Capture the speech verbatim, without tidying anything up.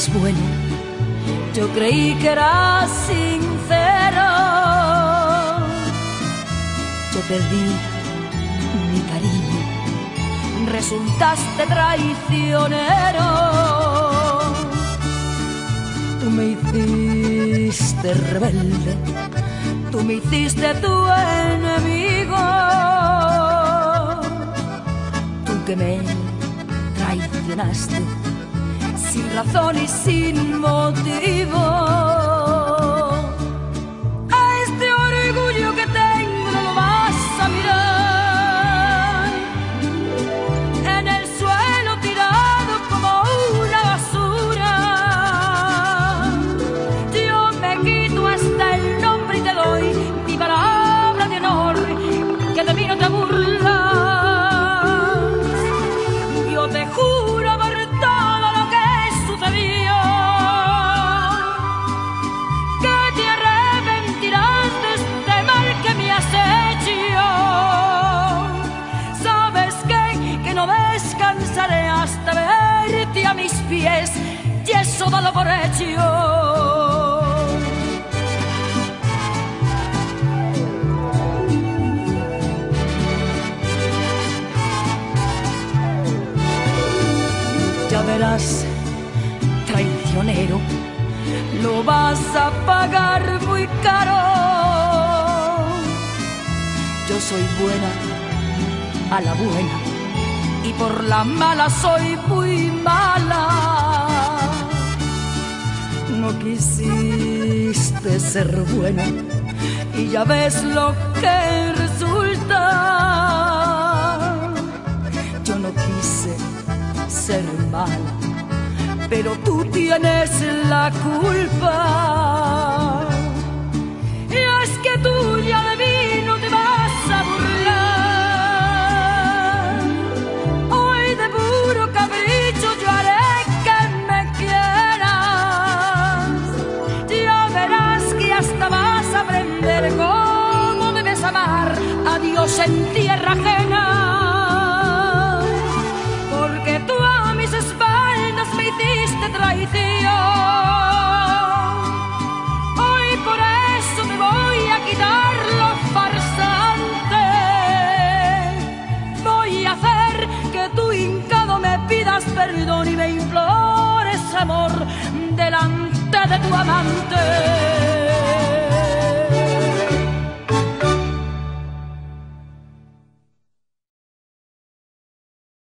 eres bueno, yo creí que eras sincero. Yo perdí mi cariño, resultaste traicionero. Tú me hiciste rebelde, tú me hiciste tu enemigo. Tú que me traicionaste sin razón y sin motivo. A este orgullo que tengo no lo vas a mirar. En el suelo tirado como una basura. Yo me quito hasta el nombre y te doy mi palabra de honor, que de mí no te burlas. Yo te juro por todo lo que sucedió que te arrepentirás de este mal que me has hecho. Sabes que, que no descansaré hasta verte a mis pies, y eso dalo por hecho. Ya verás, traicionero, lo vas a pagar muy caro. Yo soy buena a la buena y por la mala soy muy mala. No quisiste ser buena y ya ves lo que resulta. Yo no quise ser mala, pero tú tienes la culpa. Y es que tú ya de mí no te vas a burlar. Hoy de puro capricho yo haré que me quieras. Ya verás que hasta vas a aprender cómo debes amar a Dios en tierra ajena. Porque tú a mis espaldas me hiciste traición. Hoy por eso me voy a quitar lo farsante. Voy a hacer que tú hincado me pidas perdón y me implores amor delante de tu amante.